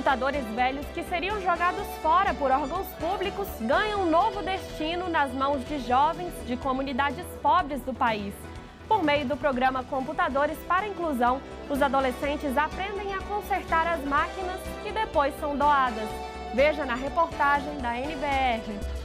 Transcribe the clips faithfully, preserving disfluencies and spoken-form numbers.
Computadores velhos que seriam jogados fora por órgãos públicos ganham um novo destino nas mãos de jovens de comunidades pobres do país. Por meio do programa Computadores para a Inclusão, os adolescentes aprendem a consertar as máquinas que depois são doadas. Veja na reportagem da N B R.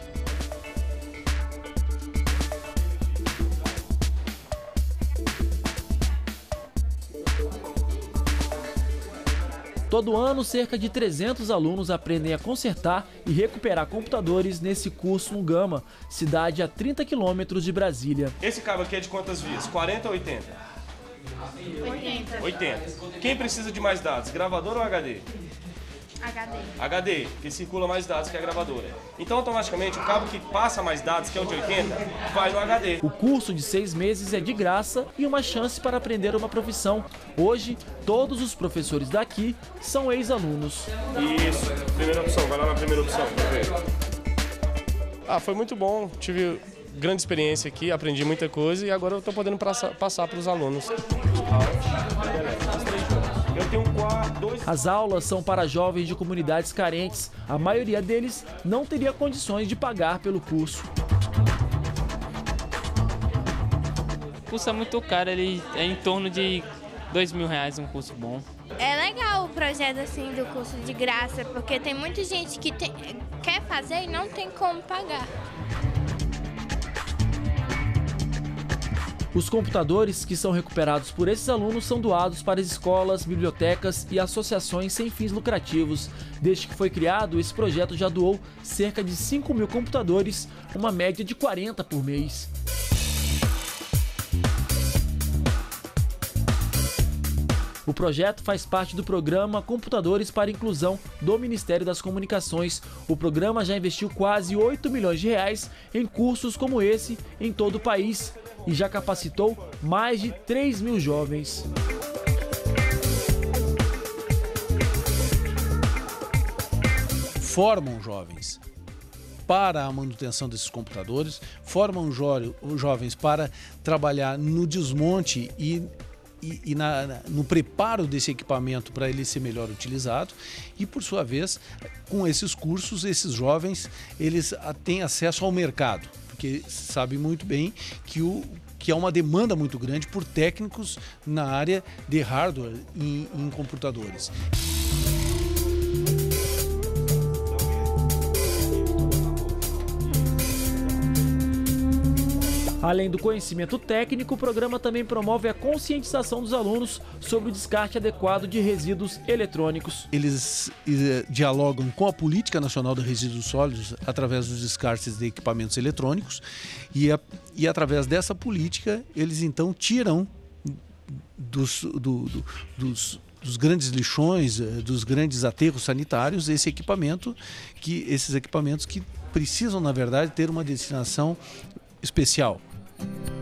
Todo ano, cerca de trezentos alunos aprendem a consertar e recuperar computadores nesse curso no Gama, cidade a trinta quilômetros de Brasília. Esse cabo aqui é de quantas vias? quarenta ou oitenta? oitenta. oitenta. Quem precisa de mais dados, gravador ou H D? H D. H D, que circula mais dados que a gravadora. Então, automaticamente, o cabo que passa mais dados, que é o de oitenta, vai no H D. O curso de seis meses é de graça e uma chance para aprender uma profissão. Hoje, todos os professores daqui são ex-alunos. Isso, primeira opção, vai lá na primeira opção para ver. Ah, foi muito bom, tive grande experiência aqui, aprendi muita coisa e agora eu estou podendo passar, passar para os alunos. Eu tenho quatro, dois... As aulas são para jovens de comunidades carentes. A maioria deles não teria condições de pagar pelo curso. O curso é muito caro, ele é em torno de dois mil reais um curso bom. É legal o projeto assim do curso de graça, porque tem muita gente que tem, quer fazer e não tem como pagar. Os computadores que são recuperados por esses alunos são doados para as escolas, bibliotecas e associações sem fins lucrativos. Desde que foi criado, esse projeto já doou cerca de cinco mil computadores, uma média de quarenta por mês. O projeto faz parte do programa Computadores para a Inclusão do Ministério das Comunicações. O programa já investiu quase oito milhões de reais em cursos como esse em todo o país e já capacitou mais de três mil jovens. Formam jovens para a manutenção desses computadores, formam jo- jovens para trabalhar no desmonte e E, e na, no preparo desse equipamento para ele ser melhor utilizado e, por sua vez, com esses cursos, esses jovens, eles têm acesso ao mercado, porque sabe muito bem que, o, que há uma demanda muito grande por técnicos na área de hardware em, em computadores. Além do conhecimento técnico, o programa também promove a conscientização dos alunos sobre o descarte adequado de resíduos eletrônicos. Eles eh, dialogam com a Política Nacional de Resíduos Sólidos através dos descartes de equipamentos eletrônicos e, a, e através dessa política eles então tiram dos, do, do, dos, dos grandes lixões, dos grandes aterros sanitários esse equipamento, que, esses equipamentos que precisam, na verdade, ter uma destinação especial.